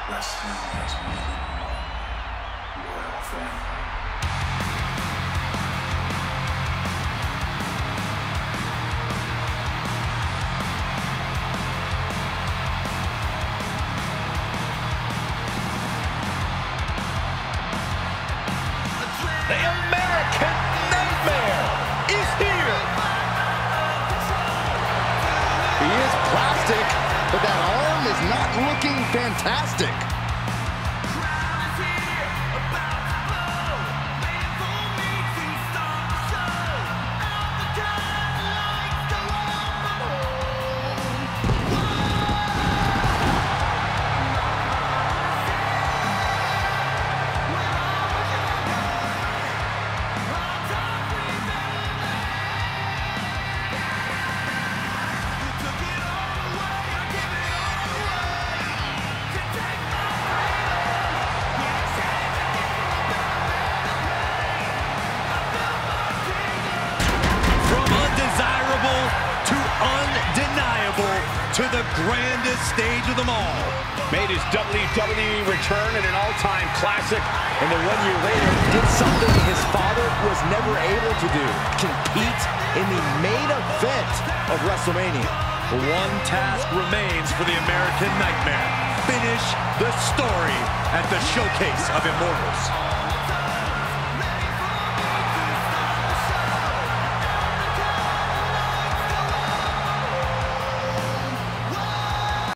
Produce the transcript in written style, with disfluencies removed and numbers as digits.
Wrestling has many more loyal family. The American Nightmare is here. He is plastic, but that arm is not looking fantastic. To the grandest stage of them all. Made his WWE return in an all-time classic, and then 1 year later did something his father was never able to do: compete in the main event of WrestleMania. One task remains for the American Nightmare: finish the story at the Showcase of Immortals.